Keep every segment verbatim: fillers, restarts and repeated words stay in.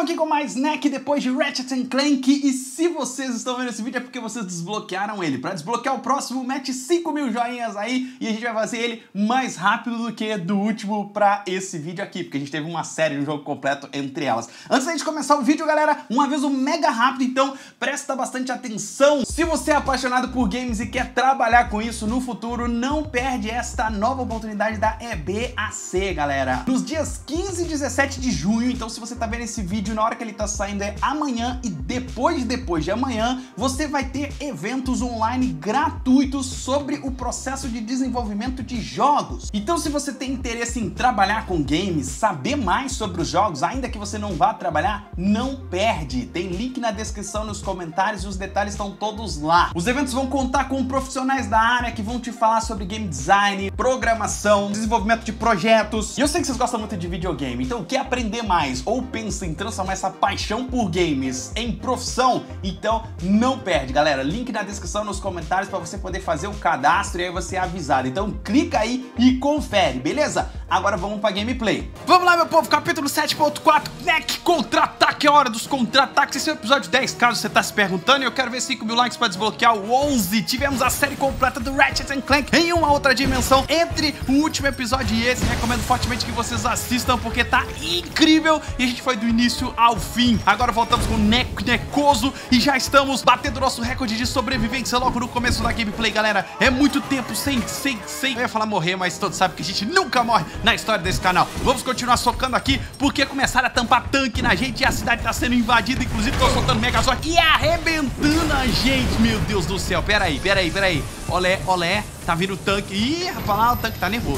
aqui com mais Neck depois de Ratchet and Clank. E se vocês estão vendo esse vídeo é porque vocês desbloquearam ele. Pra desbloquear o próximo, mete cinco mil joinhas aí e a gente vai fazer ele mais rápido do que do último pra esse vídeo aqui, porque a gente teve uma série de jogo completo entre elas. Antes da gente começar o vídeo, galera, um aviso mega rápido, então presta bastante atenção. Se você é apaixonado por games e quer trabalhar com isso no futuro, não perde esta nova oportunidade da E B A C, galera. Nos dias quinze e dezessete de junho, então se você tá vendo esse vídeo na hora que ele tá saindo é amanhã e depois de depois de amanhã, você vai ter eventos online gratuitos sobre o processo de desenvolvimento de jogos. Então se você tem interesse em trabalhar com games, saber mais sobre os jogos, ainda que você não vá trabalhar, não perde. Tem link na descrição, nos comentários e os detalhes estão todos lá. Os eventos vão contar com profissionais da área que vão te falar sobre game design, programação, desenvolvimento de projetos. E eu sei que vocês gostam muito de videogame, então quer aprender mais ou pensa em transformar essa paixão por games em profissão? Então não perde, galera. Link na descrição, nos comentários para você poder fazer o cadastro e aí você é avisado. Então clica aí e confere, beleza? Agora vamos pra gameplay. Vamos lá, meu povo, capítulo sete ponto quatro, Neck Contra-Ataque, é a hora dos contra-ataques. Esse é o episódio dez, caso você tá se perguntando, e eu quero ver cinco mil likes para desbloquear o onze. Tivemos a série completa do Ratchet and Clank em uma outra dimensão entre o último episódio e esse. Recomendo fortemente que vocês assistam porque tá incrível e a gente foi do início ao fim. Agora voltamos com o Neck Necoso e já estamos batendo nosso recorde de sobrevivência logo no começo da gameplay, galera. É muito tempo sem, sem, sem... Eu ia falar morrer, mas todos sabem que a gente nunca morre na história desse canal. Vamos continuar socando aqui porque começaram a tampar tanque na gente e a cidade tá sendo invadida. Inclusive tô soltando Megazord e arrebentando a gente. Meu Deus do céu, peraí, peraí, peraí. Olé, olé, tá vindo o tanque. Ih, rapaz, lá o tanque tá nervoso.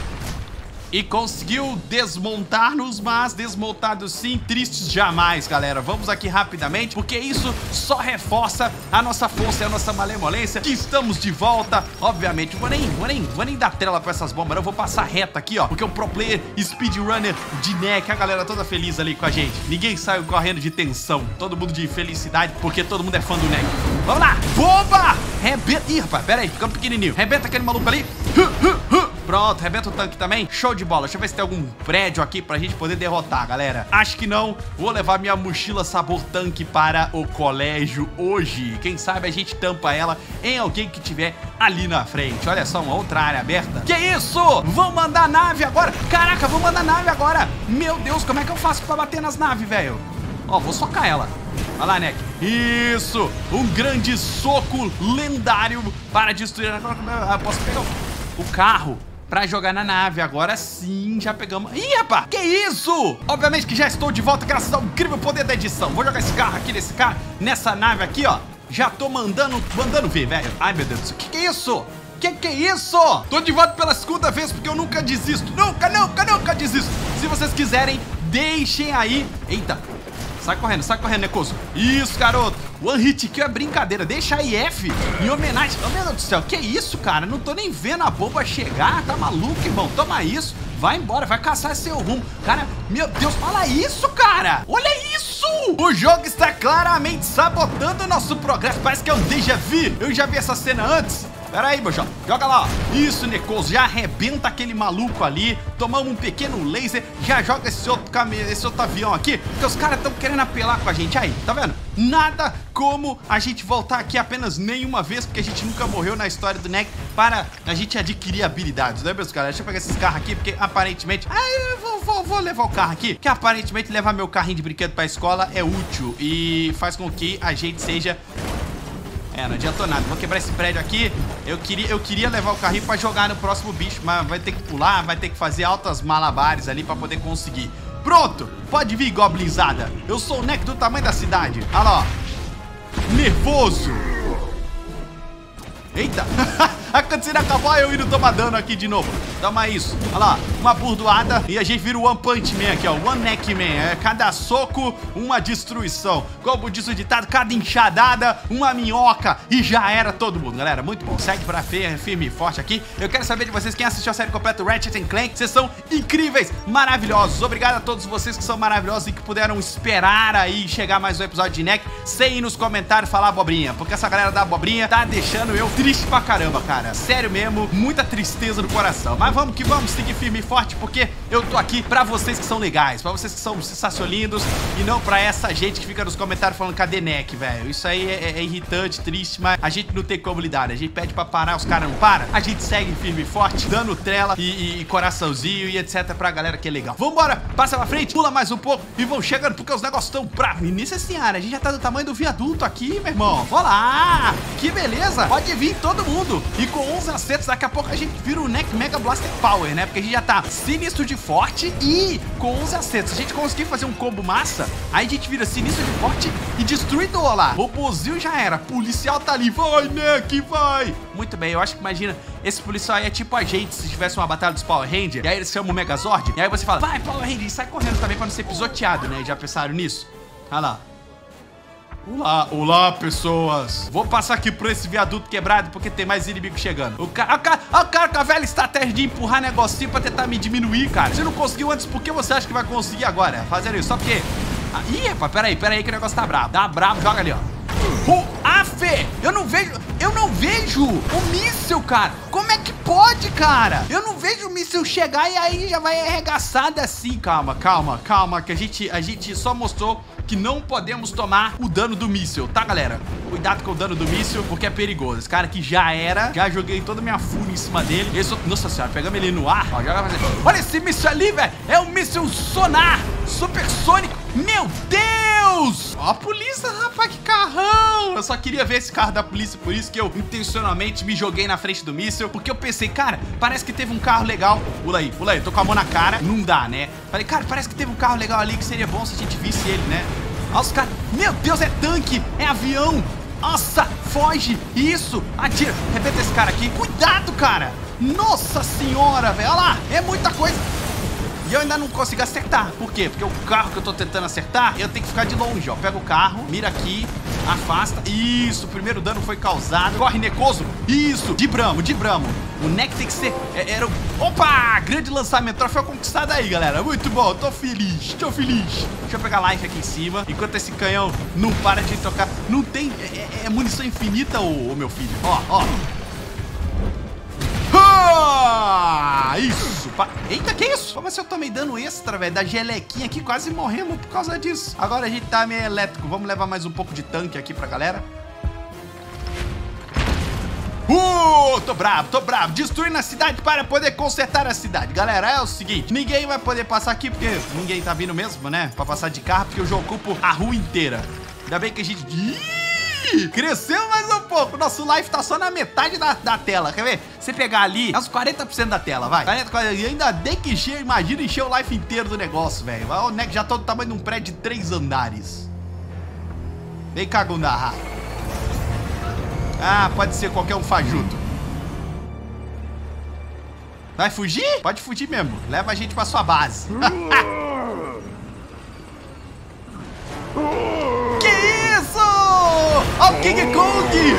E conseguiu desmontar-nos, mas desmontados sim, tristes jamais, galera. Vamos aqui rapidamente, porque isso só reforça a nossa força e a nossa malemolência, que estamos de volta. Obviamente, vou nem, vou nem, vou nem dar trela pra essas bombas, não. Vou passar reto aqui, ó, porque o pro player speedrunner de Neck, a galera toda feliz ali com a gente. Ninguém saiu correndo de tensão, todo mundo de felicidade, porque todo mundo é fã do Neck. Vamos lá, bomba! Rebenta, ih, rapaz, pera aí, ficamos pequenininho. Rebenta aquele maluco ali. Pronto, rebenta o tanque também. Show de bola. Deixa eu ver se tem algum prédio aqui pra gente poder derrotar, galera. Acho que não. Vou levar minha mochila sabor tanque para o colégio hoje. Quem sabe a gente tampa ela em alguém que tiver ali na frente. Olha só, uma outra área aberta. Que isso? Vão mandar nave agora? Caraca, vão mandar nave agora. Meu Deus, como é que eu faço pra bater nas naves, velho? Ó, vou socar ela. Olha lá, Neck. Isso! Um grande soco lendário para destruir. Agora eu posso pegar o carro pra jogar na nave. Agora sim, já pegamos. Ih, rapaz, que isso? Obviamente que já estou de volta graças ao incrível poder da edição. Vou jogar esse carro aqui, nesse carro, nessa nave aqui, ó. Já tô mandando, mandando ver, velho. Ai, meu Deus do céu, que que é isso? Que que é isso? Tô de volta pela segunda vez porque eu nunca desisto. Nunca, nunca, nunca desisto. Se vocês quiserem, deixem aí. Eita. Sai correndo, sai correndo, Necoso. Isso, garoto. One hit kill é brincadeira. Deixa aí F em homenagem. Oh, meu Deus do céu, que isso, cara? Não tô nem vendo a bomba chegar. Tá maluco, irmão? Toma isso. Vai embora, vai caçar seu rumo. Cara, meu Deus, olha isso, cara. Olha isso. O jogo está claramente sabotando o nosso progresso. Parece que é um déjà vu. Eu já vi essa cena antes. Pera aí, Bojo. Joga lá, ó. Isso, Necoso. Já arrebenta aquele maluco ali. Tomamos um pequeno laser. Já joga esse outro, cam... esse outro avião aqui. Porque os caras estão querendo apelar com a gente. Aí, tá vendo? Nada como a gente voltar aqui apenas nenhuma vez, porque a gente nunca morreu na história do Neck, para a gente adquirir habilidades, né, meus caras? Deixa eu pegar esses carros aqui, porque aparentemente... Ah, eu vou, vou, vou levar o carro aqui, que aparentemente levar meu carrinho de brinquedo pra escola é útil e faz com que a gente seja... É, não adiantou nada. Vou quebrar esse prédio aqui. Eu queria, eu queria levar o carrinho pra jogar no próximo bicho, mas vai ter que pular, vai ter que fazer altas malabares ali pra poder conseguir. Pronto! Pode vir, goblinzada. Eu sou o Neck do tamanho da cidade. Olha lá, ó. Nervoso. Eita. A cutscene acabou, eu indo tomar dano aqui de novo. Toma isso. Olha lá, uma burdoada e a gente vira o One Punch Man aqui, ó. One Neck Man. É cada soco, uma destruição. Como diz o ditado, cada enxadada, uma minhoca. E já era todo mundo, galera. Muito bom. Segue pra firme e forte aqui. Eu quero saber de vocês, quem assistiu a série completa Ratchet and Clank. Vocês são incríveis, maravilhosos. Obrigado a todos vocês que são maravilhosos e que puderam esperar aí chegar mais um episódio de Neck sem ir nos comentários falar abobrinha. Porque essa galera da abobrinha tá deixando eu triste pra caramba, cara. Sério mesmo, muita tristeza no coração. Mas vamos que vamos, seguir firme e forte, porque eu tô aqui pra vocês que são legais, pra vocês que são sensacionlindos e não pra essa gente que fica nos comentários falando cadê Neck, velho. Isso aí é, é irritante, triste, mas a gente não tem como lidar. A gente pede pra parar, os caras não param. A gente segue firme e forte, dando trela e, e, e coraçãozinho e etc pra galera que é legal. Vambora, passa pra frente, pula mais um pouco e vão chegando porque os negócios estão bravos. E nisso assim, a gente já tá do tamanho do viaduto aqui, meu irmão. Olha lá, que beleza. Pode vir todo mundo. E com onze acertos, daqui a pouco a gente vira o Neck Mega Blaster Power, né? Porque a gente já tá sinistro de forte e com onze acertos. Se a gente conseguir fazer um combo massa, aí a gente vira sinistro de forte e destruidor lá. Robozinho já era. Policial tá ali. Vai, Neck, vai. Muito bem, eu acho que imagina, esse policial aí é tipo a gente se tivesse uma batalha dos Power Rangers. E aí eles chamam o Megazord. E aí você fala, vai, Power Ranger, e sai correndo também pra não ser pisoteado, né? Já pensaram nisso? Olha lá. Olá, olá, pessoas. Vou passar aqui por esse viaduto quebrado porque tem mais inimigo chegando. O cara, o cara, o cara com a velha estratégia de empurrar negocinho pra tentar me diminuir, cara. Você não conseguiu antes, por que você acha que vai conseguir agora? Fazendo isso, só porque... Ah, ih, epa, peraí, peraí que o negócio tá brabo. Tá brabo, joga ali, ó. Oh, ah, Fê, eu não vejo, eu não vejo o míssil, cara. Como é que pode, cara? Eu não vejo o míssil chegar e aí já vai arregaçado assim. Calma, calma, calma, que a gente, a gente só mostrou que não podemos tomar o dano do míssil, tá, galera? Cuidado com o dano do míssil, porque é perigoso. Esse cara aqui já era, já joguei toda a minha fúria em cima dele. Esse, nossa senhora, pegamos ele no ar. Ó, já vai fazer. Olha esse míssil ali, velho. É um míssil sonar supersônico. Meu Deus! Ó a polícia, rapaz, que carrão! Eu só queria ver esse carro da polícia, por isso que eu intencionalmente me joguei na frente do míssil, porque eu pensei, cara, parece que teve um carro legal. Pula aí, pula aí, tô com a mão na cara. Não dá, né? Falei, cara, parece que teve um carro legal ali que seria bom se a gente visse ele, né? Olha os caras. Meu Deus, é tanque, é avião. Nossa, foge. Isso, atira. Arrebenta esse cara aqui. Cuidado, cara. Nossa senhora, velho. Olha lá, é muita coisa. E eu ainda não consigo acertar. Por quê? Porque o carro que eu tô tentando acertar, eu tenho que ficar de longe, ó. Pega o carro, mira aqui, afasta. Isso, o primeiro dano foi causado. Corre, Necoso. Isso, de bramo, de bramo. O Neck tem que ser... É, era o... Opa! Grande lançamento. Troféu conquistado aí, galera. Muito bom, tô feliz, tô feliz. Deixa eu pegar life aqui em cima. Enquanto esse canhão não para de tocar. Não tem... É, é, é munição infinita, ô, ô meu filho. Ó, ó. Ah, isso! Pa... Eita, que isso? Como assim eu tomei dano extra, velho? Da gelequinha aqui, quase morremos por causa disso. Agora a gente tá meio elétrico. Vamos levar mais um pouco de tanque aqui pra galera. Uh, tô bravo, tô bravo. Destruindo a cidade para poder consertar a cidade. Galera, é o seguinte, ninguém vai poder passar aqui porque ninguém tá vindo mesmo, né? Pra passar de carro, porque o jogo ocupa a rua inteira. Ainda bem que a gente... Ih, cresceu mais um pouco. Nosso life tá só na metade da, da tela. Quer ver? Você pegar ali, é uns quarenta por cento da tela, vai. quarenta, quarenta, e ainda tem que encher, imagina encher o life inteiro do negócio, velho. O Neck já tá do tamanho de um prédio de três andares. Vem cá, Gundarra. Ah, pode ser qualquer um fajuto. Vai fugir? Pode fugir mesmo. Leva a gente pra sua base. Que isso? Ó o King Kong!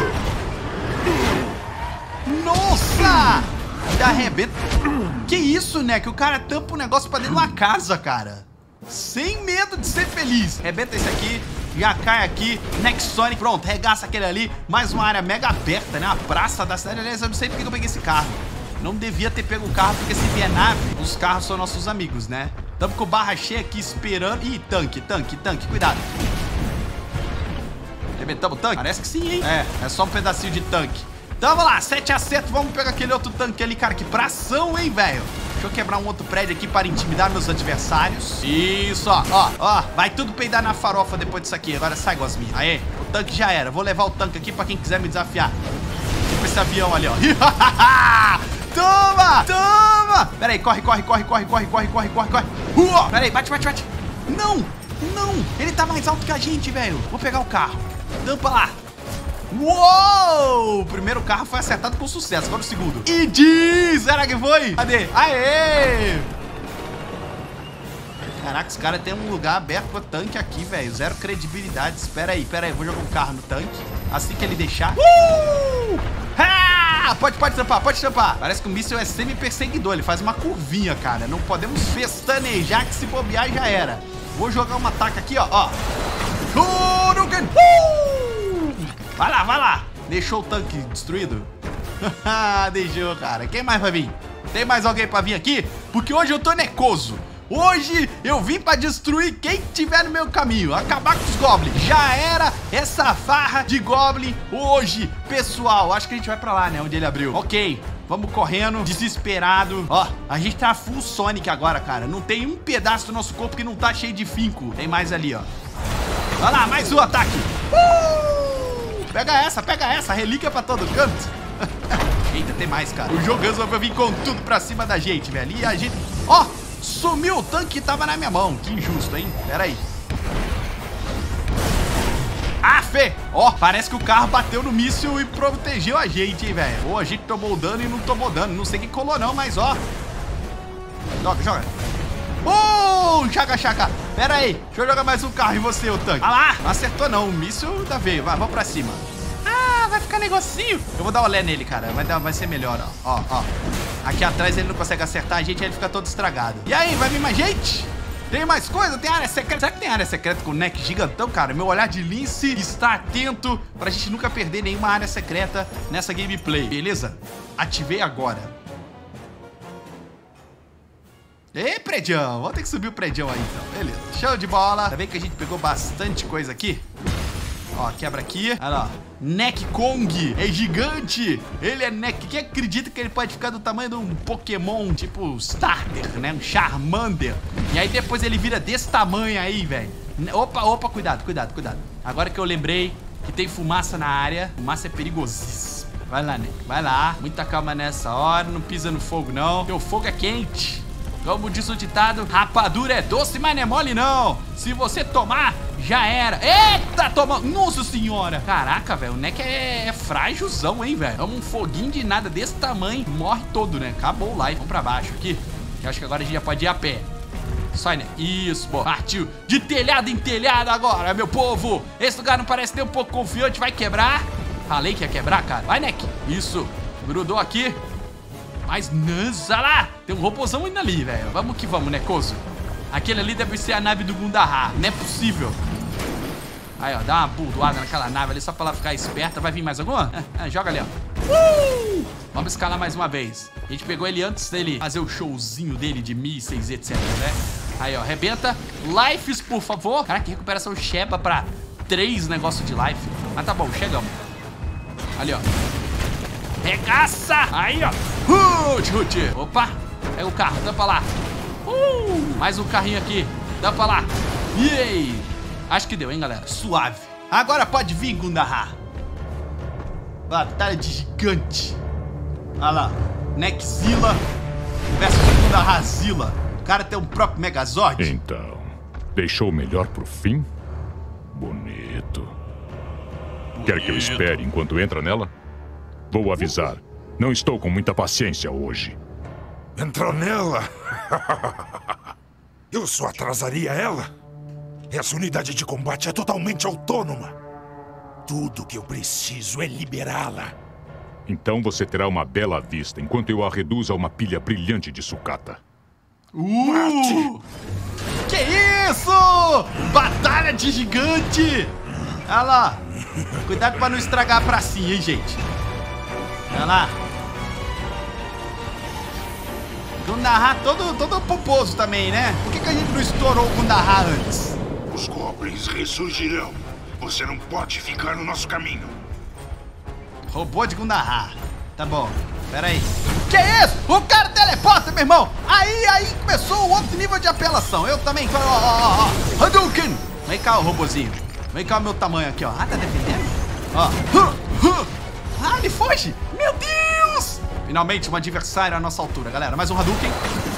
Nossa! Ainda arrebenta. Que isso, né? Que o cara tampa um negócio pra dentro de uma casa, cara. Sem medo de ser feliz. Arrebenta esse aqui. Já cai aqui, Neck Sonic, pronto, regaça aquele ali. Mais uma área mega aberta, né? Uma praça da cidade. Aliás, eu não sei porque eu peguei esse carro. Não devia ter pego o carro, porque se vier nave, os carros são nossos amigos, né? Tamo com barra cheia aqui esperando. Ih, tanque, tanque, tanque, cuidado. Arrebentamos o tanque? Parece que sim, hein? É, é só um pedacinho de tanque. Então vamos lá, sete acertos, vamos pegar aquele outro tanque ali, cara. Que pração, hein, velho? Deixa eu quebrar um outro prédio aqui para intimidar meus adversários. Isso, ó, ó, ó. Vai tudo peidar na farofa depois disso aqui. Agora sai, Gosminha. Aê, o tanque já era. Vou levar o tanque aqui para quem quiser me desafiar. Tipo esse avião ali, ó. Toma, toma. Pera aí, corre, corre, corre, corre, corre, corre, corre, corre, corre. Uh, pera aí, bate, bate, bate. Não, não. Ele tá mais alto que a gente, velho. Vou pegar o carro. Tampa lá. Uou! O primeiro carro foi acertado com sucesso. Agora o segundo. E diz! Será que foi? Cadê? Aê! Caraca, esse cara tem um lugar aberto pro tanque aqui, velho. Zero credibilidade. Espera aí, espera aí. Vou jogar um carro no tanque. Assim que ele deixar. Uh! Ah! Pode, pode trampar, pode trampar. Parece que o míssil é semi-perseguidor. Ele faz uma curvinha, cara. Não podemos festanejar que se bobear já era. Vou jogar um ataque aqui, ó. Ó. Uh! Vai lá, vai lá. Deixou o tanque destruído? Deixou, cara. Quem mais vai vir? Tem mais alguém pra vir aqui? Porque hoje eu tô necoso. Hoje eu vim pra destruir quem tiver no meu caminho, acabar com os goblins. Já era essa farra de goblin hoje, pessoal. Acho que a gente vai pra lá, né, onde ele abriu. Ok, vamos correndo, desesperado. Ó, a gente tá full Sonic agora, cara. Não tem um pedaço do nosso corpo que não tá cheio de finco. Tem mais ali, ó. Olha lá, mais um ataque. Uh! Pega essa, pega essa, relíquia pra todo canto. Eita, tem mais, cara. O Joganzo vai vir com tudo pra cima da gente, velho. E a gente... Ó! Sumiu o tanque que tava na minha mão. Que injusto, hein? Pera aí. Ah, Fê! Ó, parece que o carro bateu no míssil e protegeu a gente, hein, velho? Ou a gente tomou dano e não tomou dano. Não sei quem colou, não, mas ó. Joga, joga. Uh, chaca, chaca. Pera aí. Deixa eu jogar mais um carro em você, o tanque. Ah lá, não acertou, não. O míssil da veio. Vai, vamos pra cima. Ah, vai ficar negocinho. Eu vou dar olé nele, cara. Vai, dar, vai ser melhor, ó. Ó, ó. Aqui atrás ele não consegue acertar a gente, aí ele fica todo estragado. E aí, vai vir mais gente? Tem mais coisa? Tem área secreta? Será que tem área secreta com o neck gigantão, cara? Meu olhar de lince está atento pra gente nunca perder nenhuma área secreta nessa gameplay, beleza? Ativei agora. Ê, prédião! Vamos ter que subir o prédião aí, então. Beleza, show de bola. Tá vendo que a gente pegou bastante coisa aqui? Ó, quebra aqui. Olha lá. Neck Kong é gigante. Ele é Neck. Quem acredita que ele pode ficar do tamanho de um Pokémon tipo Starter, né? Um Charmander. E aí depois ele vira desse tamanho aí, velho. Opa, opa, cuidado, cuidado, cuidado. Agora que eu lembrei que tem fumaça na área. Fumaça é perigosíssima. Vai lá, Neck. Vai lá. Muita calma nessa hora. Não pisa no fogo, não. Porque o fogo é quente. Como diz o ditado, rapadura é doce, mas não é mole não. Se você tomar, já era. Eita, toma. Nossa senhora. Caraca, velho, o Neck é, é frágilzão, hein, velho. Um foguinho de nada desse tamanho, morre todo, né? Acabou o live. Vamos pra baixo aqui. Eu acho que agora a gente já pode ir a pé. Sai, né? Isso, pô. Partiu. De telhado em telhado agora, meu povo. Esse lugar não parece nem um pouco confiante. Vai quebrar. Falei que ia quebrar, cara. Vai, Neck. Isso. Grudou aqui. Mas, nossa lá, tem um robôzão indo ali, velho. Vamos que vamos, Necoso. Aquele ali deve ser a nave do Gundahar. Não é possível. Aí, ó, dá uma burdoada naquela nave ali só pra ela ficar esperta. Vai vir mais alguma? É, joga ali, ó. Uh! Vamos escalar mais uma vez. A gente pegou ele antes dele fazer o showzinho dele de mísseis, etcétera, né? Aí, ó, arrebenta. Lives, por favor. Cara, que recuperação Sheba pra três negócios de life. Mas tá bom, chegamos. Ali, ó. Regaça! Aí, ó. Uh, chute. Opa. Pega o carro, tampa lá. Uh, mais um carrinho aqui. Tampa lá. E aí? Acho que deu, hein, galera? Suave. Agora pode vir, Gundahar. Batalha de gigante. Olha lá. Neckzilla versus Gundaharzilla. O cara tem um próprio Megazord. Então, deixou o melhor pro fim? Bonito. Bonito. Quer que eu espere enquanto entra nela? Vou avisar. Não estou com muita paciência hoje. Entrou nela? Eu só atrasaria ela? Essa unidade de combate é totalmente autônoma. Tudo que eu preciso é liberá-la. Então você terá uma bela vista enquanto eu a reduzo a uma pilha brilhante de sucata. Uh! Que isso? Batalha de gigante! Olha lá. Cuidado pra não estragar a pracinha, hein, gente? Olha lá. Gundahar todo, todo pomposo também, né? Por que, que a gente não estourou o Gundahar antes? Os goblins ressurgirão. Você não pode ficar no nosso caminho. Robô de Gundahar. Tá bom. Pera aí. Que isso? O cara teleporta, meu irmão. Aí, aí começou o outro nível de apelação. Eu também. Ó, ó, ó. Hadouken. Vem cá, o robozinho. Vem cá o meu tamanho aqui, ó. Ah, tá defendendo? Ó. Ah, ele foge. Meu Deus. Finalmente um adversário à nossa altura, galera. Mais um Hadouken.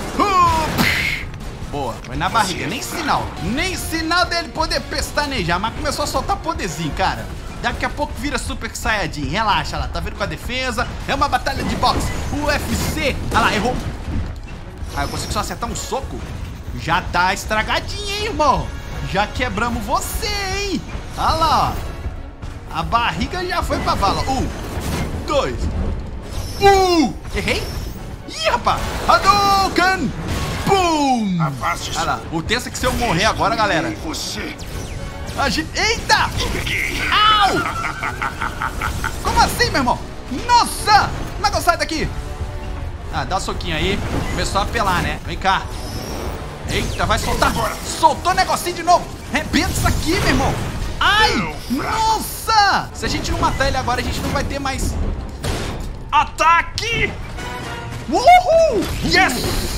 Boa. Foi na barriga. Nem sinal. Nem sinal dele poder pestanejar. Mas começou a soltar poderzinho, cara. Daqui a pouco vira Super Saiyajin. Relaxa lá, tá vendo com a defesa? É uma batalha de boxe. U F C. Olha lá, errou. Ah, eu consigo só acertar um soco? Já tá estragadinho, hein, irmão? Já quebramos você, hein? Olha lá, ó. A barriga já foi pra vala. Um, dois. Uh! Errei? Ih, rapaz. Hadouken! Pum! Olha lá. O tenso é que se eu morrer agora, galera... Você... A gente... Eita! Au! Como assim, meu irmão? Nossa! Como é que eu saio daqui? Ah, dá um soquinho aí. Começou a apelar, né? Vem cá. Eita, vai soltar. Soltou o negocinho de novo. Rebenta isso aqui, meu irmão. Ai, nossa. Se a gente não matar ele agora, a gente não vai ter mais ataque. Uhul. Yes.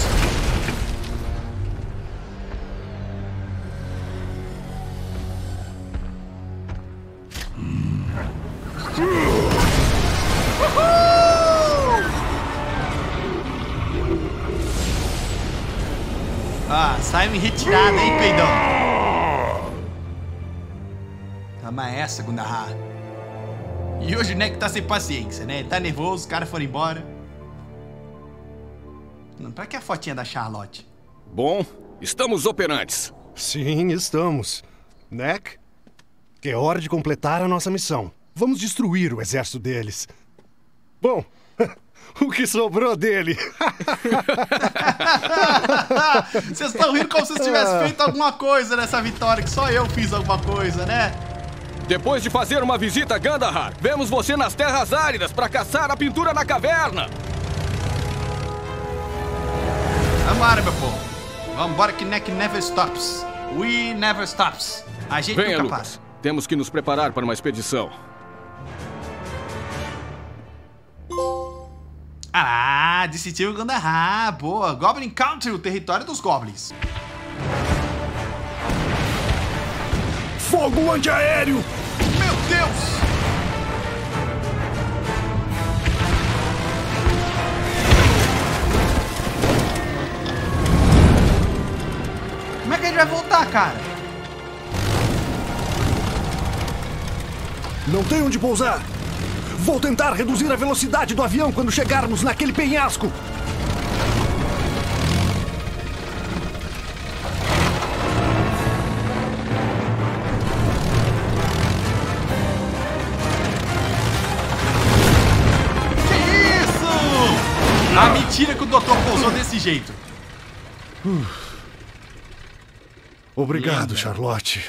Ah, saiu em retirada, hein, peidão? Toma essa, Gundahar. E hoje o Neck tá sem paciência, né? Ele tá nervoso, os caras foram embora. Não, pra que a fotinha da Charlotte? Bom, estamos operantes. Sim, estamos. Neck, que é hora de completar a nossa missão. Vamos destruir o exército deles. Bom, o que sobrou dele? Vocês estão rindo como se vocês tivessem feito alguma coisa nessa vitória, que só eu fiz alguma coisa, né? Depois de fazer uma visita a Gandahar, vemos você nas terras áridas para caçar a pintura na caverna. Vambora, meu povo. Vambora que Neck never stops. We never stops. A gente Venha, nunca Lucas. para. Temos que nos preparar para uma expedição. Ah, decidiu Gandahar. Boa. Goblin Country, o território dos goblins. Fogo antiaéreo! Meu Deus! Como é que a gente vai voltar, cara? Não tem onde pousar. Vou tentar reduzir a velocidade do avião quando chegarmos naquele penhasco. Que isso? A mentira que o doutor pousou desse jeito. Uh. Obrigado, Charlotte.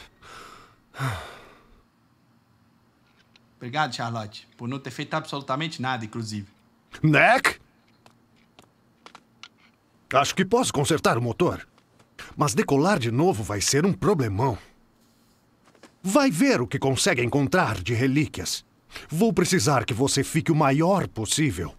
Obrigado, Charlotte, por não ter feito absolutamente nada, inclusive. Neck? Acho que posso consertar o motor. Mas decolar de novo vai ser um problemão. Vai ver o que consegue encontrar de relíquias. Vou precisar que você fique o maior possível.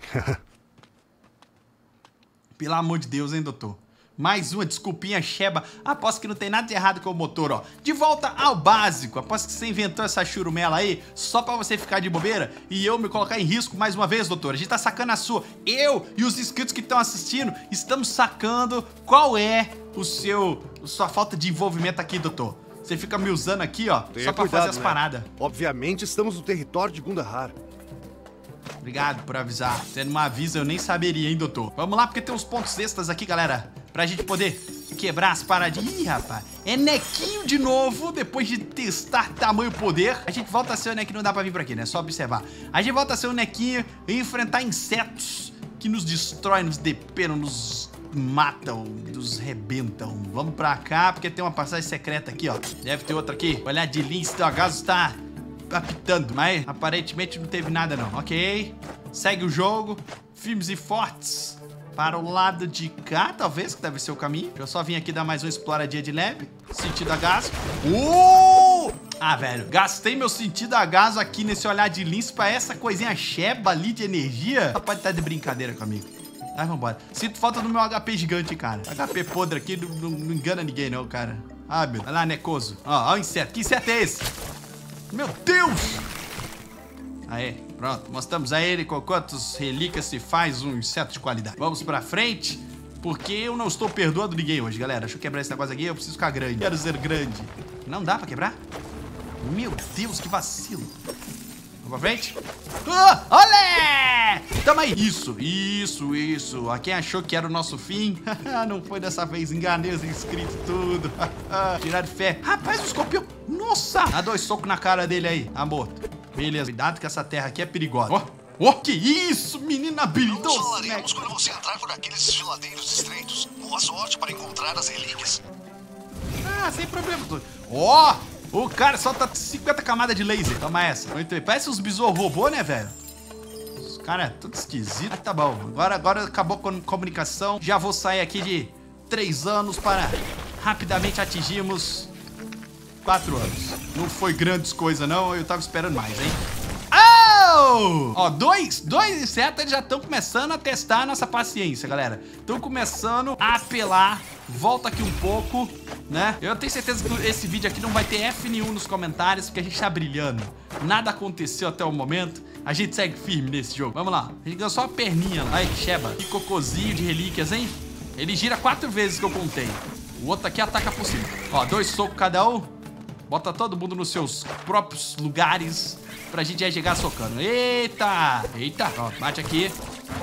Pelo amor de Deus, hein, doutor? Mais uma desculpinha Sheba. Aposto que não tem nada de errado com o motor, ó. De volta ao básico. Aposto que você inventou essa churumela aí só pra você ficar de bobeira e eu me colocar em risco mais uma vez, doutor. A gente tá sacando a sua. Eu e os inscritos que estão assistindo estamos sacando qual é o seu... a sua falta de envolvimento aqui, doutor. Você fica me usando aqui, ó, Tenha só pra cuidado, fazer as né? paradas. Obviamente estamos no território de Gundahar. Obrigado por avisar. Se não me avisa, eu nem saberia, hein, doutor. Vamos lá, porque tem uns pontos extras aqui, galera, pra gente poder quebrar as paradinhas. Ih, rapaz, é Nequinho de novo, depois de testar tamanho poder. A gente volta a ser o Nequinho, não dá pra vir por aqui, né? Só observar. A gente volta a ser o Nequinho e enfrentar insetos que nos destroem, nos depenam, nos matam, nos rebentam. Vamos pra cá, porque tem uma passagem secreta aqui, ó. Deve ter outra aqui. Olhar de linha, se o gás está apitando, mas aparentemente não teve nada não. Ok, segue o jogo, firmes e fortes para o lado de cá, talvez, que deve ser o caminho. Deixa eu só vir aqui dar mais uma exploradinha de leve. Sentido a gás. Uh! Ah, velho, gastei meu sentido a gás aqui nesse olhar de lince pra essa coisinha Sheba ali de energia. Pode estar de brincadeira comigo. Mas vambora. Sinto falta do meu H P gigante, cara. H P podre aqui não, não, não engana ninguém não, cara. Ah, meu. Vai lá, Necoso. Ó, ó o inseto. Que inseto é esse? Meu Deus! Aê, pronto. Mostramos a ele com quantas relíquias se faz um inseto de qualidade. Vamos pra frente, porque eu não estou perdoando ninguém hoje, galera. Deixa eu quebrar esse negócio aqui, eu preciso ficar grande. Quero ser grande. Não dá pra quebrar? Meu Deus, que vacilo. Vamos pra frente. Ah, olé! Tamo aí. Isso, isso, isso. A quem achou que era o nosso fim, não foi dessa vez. Enganei os inscritos tudo. Tirar de fé. Rapaz, o escorpião. Nossa! Dá dois socos na cara dele aí. Tá morto. Beleza. Cuidado que essa terra aqui é perigosa. Ó, oh, oh, que isso, menina habilidosa. Nos falaremos quando você entrar por aqueles geladeiros estreitos. Boa sorte para encontrar as relíquias. Ah, sem problema. Ó, oh, o cara solta cinquenta camadas de laser. Toma essa. Muito bem. Parece uns besouros robô, né, velho? Cara, é tudo esquisito. Mas tá bom. Agora, agora acabou com a comunicação. Já vou sair aqui de três anos para rapidamente atingirmos quatro anos. Não foi grandes coisas, não. Eu tava esperando mais, hein? Oh! Ó, dois, dois insetos já estão começando a testar a nossa paciência, galera. Estão começando a apelar. Volta aqui um pouco, né? Eu tenho certeza que esse vídeo aqui não vai ter F nenhum nos comentários, porque a gente tá brilhando. Nada aconteceu até o momento. A gente segue firme nesse jogo. Vamos lá. A gente ganhou só uma perninha. Ai, que cheba. Que cocôzinho de relíquias, hein? Ele gira quatro vezes que eu contei. O outro aqui ataca por cima. Ó, dois socos cada um. Bota todo mundo nos seus próprios lugares pra gente já chegar socando. Eita! Eita! Ó, bate aqui.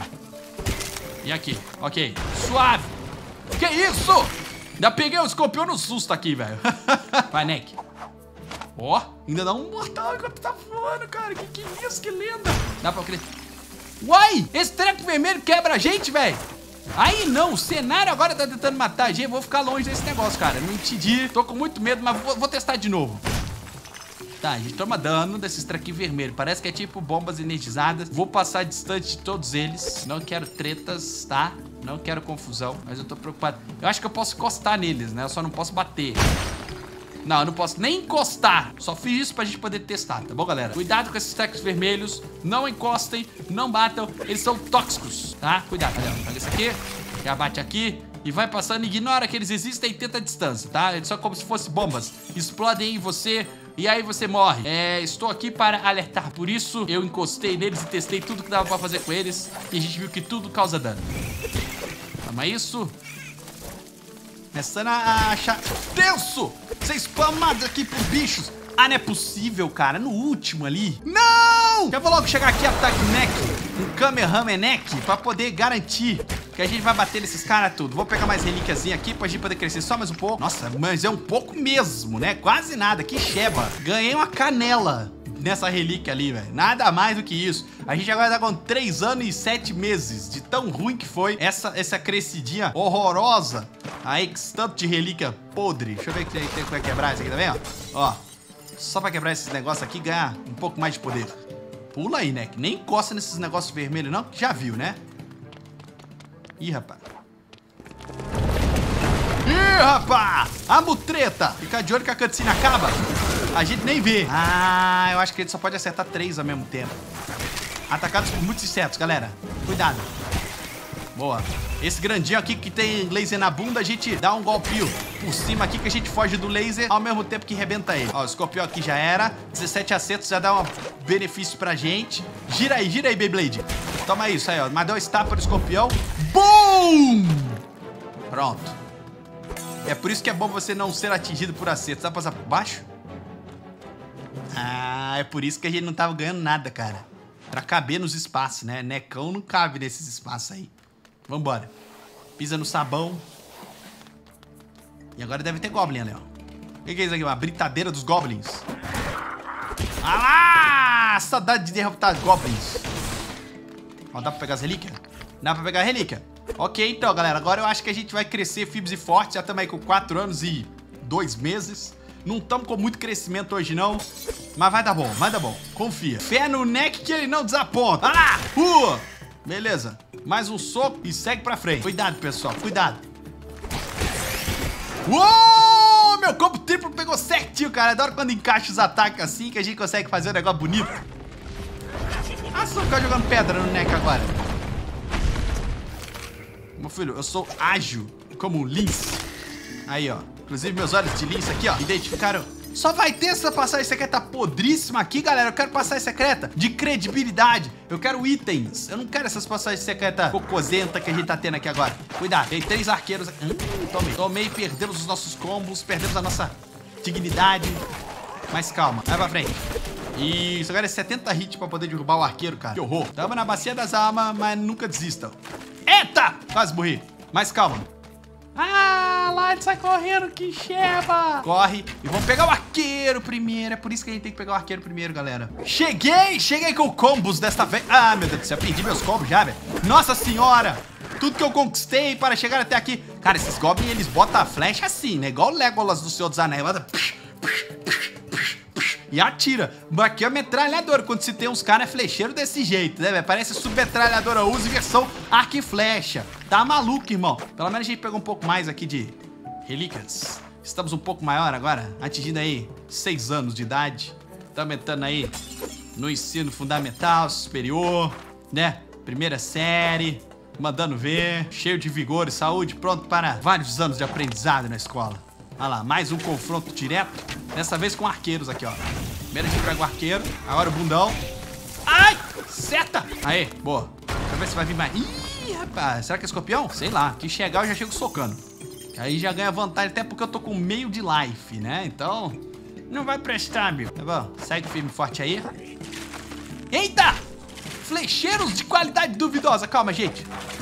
E aqui. Ok. Suave. Que isso? Ainda peguei o escorpião no susto aqui, velho. Vai, Neck. Ó, ainda dá um mortal enquanto tá voando, cara. Que que é isso? Que lenda. Dá pra crer. Uai! Esse treco vermelho quebra a gente, velho. Aí não, o cenário agora tá tentando matar a gente. Vou ficar longe desse negócio, cara. Não entendi. Tô com muito medo, mas vou, vou testar de novo. Tá, a gente toma dano desses trequinhos vermelhos. Parece que é tipo bombas energizadas. Vou passar distante de todos eles. Não quero tretas, tá? Não quero confusão, mas eu tô preocupado. Eu acho que eu posso encostar neles, né? Eu só não posso bater. Não, eu não posso nem encostar. Só fiz isso pra gente poder testar, tá bom, galera? Cuidado com esses trecos vermelhos. Não encostem, não batam. Eles são tóxicos, tá? Cuidado, galera. Pega esse aqui, já bate aqui e vai passando. Ignora que eles existem e tenta a distância, tá? Eles são como se fossem bombas. Explodem em você e aí você morre. É, estou aqui para alertar. Por isso, eu encostei neles e testei tudo que dava pra fazer com eles. E a gente viu que tudo causa dano. Toma isso. Começando a achar tenso. Ser spamado aqui por bichos. Ah, não é possível, cara. No último ali. Não! Já vou logo chegar aqui, ataque Neck. Um Kamehameha Neck. Pra poder garantir que a gente vai bater nesses caras tudo. Vou pegar mais relíquiazinha aqui pra gente poder crescer só mais um pouco. Nossa, mas é um pouco mesmo, né? Quase nada. Que cheba. Ganhei uma canela nessa relíquia ali, velho. Nada mais do que isso. A gente agora tá com três anos e sete meses de tão ruim que foi essa, essa crescidinha horrorosa. Aí, tanto de relíquia podre. Deixa eu ver que tem, tem como é quebrar isso aqui, tá vendo? Ó, só pra quebrar esses negócios aqui e ganhar um pouco mais de poder. Pula aí, né? Nem encosta nesses negócios vermelhos, não, que já viu, né? Ih, rapaz. Ih, rapaz! A mutreta! Fica de olho que a cutscene acaba. A gente nem vê. Ah, eu acho que ele só pode acertar três ao mesmo tempo. Atacados por muitos insetos, galera. Cuidado. Boa. Esse grandinho aqui que tem laser na bunda, a gente dá um golpinho por cima aqui que a gente foge do laser ao mesmo tempo que rebenta ele. Ó, o escorpião aqui já era. dezessete acertos já dá um benefício pra gente. Gira aí, gira aí, Beyblade. Toma isso aí, ó. Mas dá um star para o escorpião. Boom! Pronto. É por isso que é bom você não ser atingido por acertos. Dá pra passar por baixo? Ah, é por isso que a gente não tava ganhando nada, cara. Pra caber nos espaços, né? Necão não cabe nesses espaços aí. Vambora. Pisa no sabão. E agora deve ter Goblin ali, ó. O que é isso aqui? Uma britadeira dos Goblins. Ah lá! Saudade de derrotar Goblins. Ó, dá pra pegar as relíquias? Dá pra pegar a relíquia. Ok, então, galera. Agora eu acho que a gente vai crescer firmes e fortes. Já estamos aí com quatro anos e dois meses. Não estamos com muito crescimento hoje, não. Mas vai dar bom, vai dar bom. Confia. Fé no Neck que ele não desaponta. Ah lá! Uh! Beleza. Mais um soco e segue pra frente. Cuidado, pessoal. Cuidado. Uou! Meu combo triplo pegou certinho, cara. Adoro quando encaixa os ataques assim que a gente consegue fazer um negócio bonito. Ah, só ficar jogando pedra no Neck agora. Meu filho, eu sou ágil como um lince. Aí, ó. Inclusive, meus olhos de lince aqui, ó, identificaram. Só vai ter essa passagem secreta podríssima aqui, galera. Eu quero passagem secreta de credibilidade. Eu quero itens. Eu não quero essas passagens secretas cocosenta que a gente tá tendo aqui agora. Cuidado, tem três arqueiros. Hum, tomei. Tomei, perdemos os nossos combos, perdemos a nossa dignidade. Mas calma, vai pra frente. Isso, agora é setenta hits pra poder derrubar o arqueiro, cara. Que horror. Tamo na bacia das almas, mas nunca desistam. Eita! Quase morri. Mas calma. Ah, lá ele sai correndo, que cheba. Corre e vamos pegar o arqueiro primeiro. É por isso que a gente tem que pegar o arqueiro primeiro, galera. Cheguei, cheguei com combos desta vez. Ah, meu Deus do céu, perdi meus combos já, velho. Nossa senhora. Tudo que eu conquistei para chegar até aqui. Cara, esses goblins, eles botam a flecha assim, né? Igual o Legolas do Senhor dos Anéis. Bota... E e atira. Aqui é a metralhadora, quando se tem uns caras flecheiros desse jeito, né, velho? Parece submetralhadora Uzi versão arco e flecha. Tá maluco, irmão. Pelo menos a gente pegou um pouco mais aqui de relíquias. Estamos um pouco maior agora, atingindo aí seis anos de idade. Estamos entrando aí no ensino fundamental, superior, né? Primeira série, mandando ver, cheio de vigor e saúde, pronto para vários anos de aprendizado na escola. Olha lá, mais um confronto direto, dessa vez com arqueiros aqui, ó. Primeiro a gente pega o arqueiro, agora o bundão. Ai, seta! Aê, boa. Deixa eu ver se vai vir mais. Ih, rapaz, será que é escorpião? Sei lá, que chegar eu já chego socando. Aí já ganha vantagem, até porque eu tô com meio de life, né? Então, não vai prestar, meu. Tá bom, segue firme e forte aí. Eita! Flecheiros de qualidade duvidosa. Calma, gente.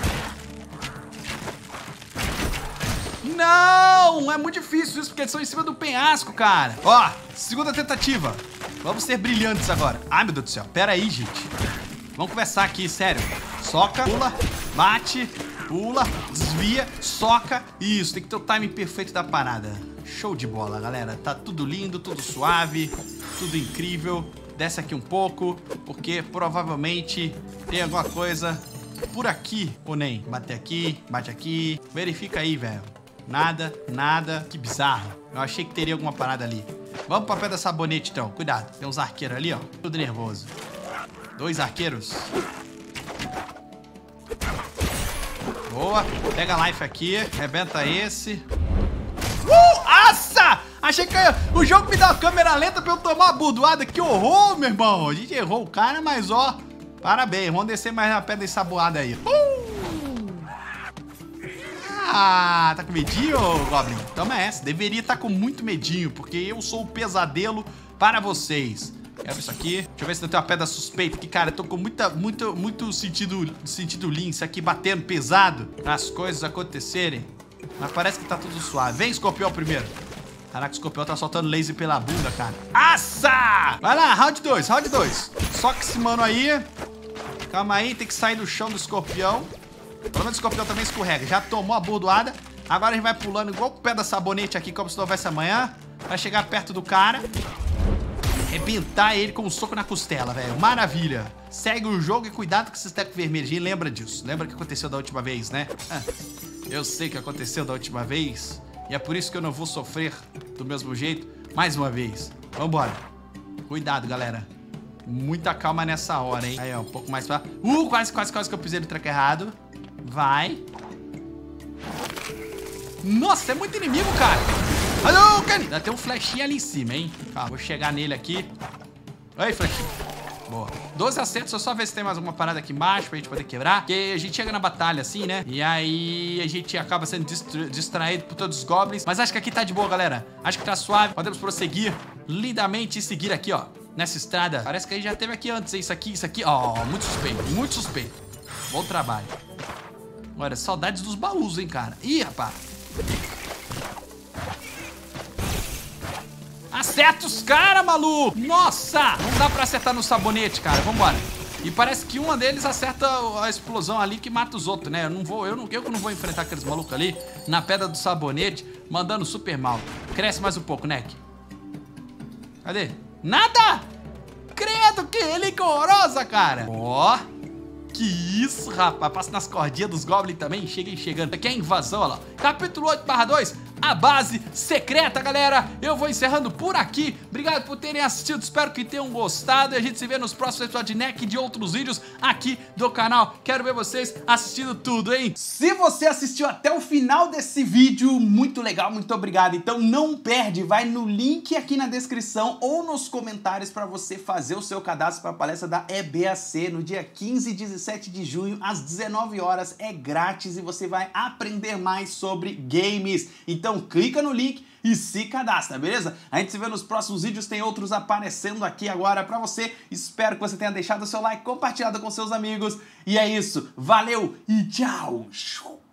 Não! É muito difícil isso, porque eles estão em cima do penhasco, cara. Ó, segunda tentativa. Vamos ser brilhantes agora. Ai, meu Deus do céu. Pera aí, gente. Vamos conversar aqui, sério. Soca, pula, bate, pula, desvia, soca. Isso, tem que ter o timing perfeito da parada. Show de bola, galera. Tá tudo lindo, tudo suave, tudo incrível. Desce aqui um pouco, porque provavelmente tem alguma coisa por aqui, ou nem. Bate aqui, bate aqui. Verifica aí, velho. Nada, nada. Que bizarro. Eu achei que teria alguma parada ali. Vamos pra pedra sabonete, então. Cuidado. Tem uns arqueiros ali, ó. Tudo nervoso. Dois arqueiros. Boa. Pega a life aqui. Rebenta esse. Uh! Aça! Achei que eu, o jogo me dá uma câmera lenta pra eu tomar uma burdoada. Que horror, meu irmão. A gente errou o cara, mas ó, parabéns. Vamos descer mais na pedra ensaboada aí. Uh! Ah, tá com medinho, Goblin? Toma essa. Deveria estar com muito medinho, porque eu sou o pesadelo para vocês. Quero isso aqui. Deixa eu ver se não tem uma pedra suspeita aqui, cara. Eu tô com muita, muito, muito sentido, sentido lince aqui, batendo pesado as coisas acontecerem. Mas parece que tá tudo suave. Vem, escorpião, primeiro. Caraca, o escorpião tá soltando laser pela bunda, cara. Aça! Vai lá, round dois, round dois. Soca esse mano aí. Calma aí, tem que sair do chão do escorpião. Pelo menos o escorpião também escorrega. Já tomou a bordoada. Agora a gente vai pulando igual o pé da sabonete aqui, como se não houvesse amanhã. Vai chegar perto do cara. Arrebentar ele com um soco na costela, velho. Maravilha. Segue o jogo e cuidado com esses tecos vermelhos. A gente lembra disso. Lembra o que aconteceu da última vez, né? Ah, eu sei o que aconteceu da última vez. E é por isso que eu não vou sofrer do mesmo jeito mais uma vez. Vambora. Cuidado, galera. Muita calma nessa hora, hein? Aí, ó, um pouco mais pra... Uh, quase, quase, quase que eu pisei no treco errado. Vai. Nossa, é muito inimigo, cara. Alô, cara. Ainda tem um flechinho ali em cima, hein? Tá, vou chegar nele aqui. Aí, flechinho. Boa. doze acertos, eu só ver se tem mais alguma parada aqui embaixo pra gente poder quebrar. Porque a gente chega na batalha assim, né? E aí a gente acaba sendo distra distraído por todos os goblins. Mas acho que aqui tá de boa, galera. Acho que tá suave. Podemos prosseguir lindamente e seguir aqui, ó. Nessa estrada. Parece que a gente já teve aqui antes, hein? Isso aqui, isso aqui. Ó, muito suspeito. Muito suspeito. Bom trabalho. Olha, saudades dos baús, hein, cara. Ih, rapaz. Acerta os caras, maluco! Nossa! Não dá pra acertar no sabonete, cara. Vambora. E parece que uma deles acerta a explosão ali que mata os outros, né? Eu não vou, eu não, eu não vou enfrentar aqueles malucos ali na pedra do sabonete, mandando super mal. Cresce mais um pouco, Neck. Cadê? Nada! Credo, que relíquia horrorosa, cara! Ó! Que isso, rapaz. Passa nas cordinhas dos goblins também. Cheguei chegando. Aqui é a invasão, olha lá. Capítulo oito barra dois. A base secreta, galera. Eu vou encerrando por aqui. Obrigado por terem assistido. Espero que tenham gostado. E a gente se vê nos próximos episódios de Neck e de outros vídeos aqui do canal. Quero ver vocês assistindo tudo, hein? Se você assistiu até o final desse vídeo, muito legal, muito obrigado. Então não perde. Vai no link aqui na descrição ou nos comentários para você fazer o seu cadastro para a palestra da E B A C no dia quinze e dezessete de junho, às dezenove horas. É grátis e você vai aprender mais sobre games. Então clica no link e se cadastra, beleza? A gente se vê nos próximos vídeos, tem outros aparecendo aqui agora pra você. Espero que você tenha deixado o seu like, compartilhado com seus amigos. E é isso, valeu e tchau!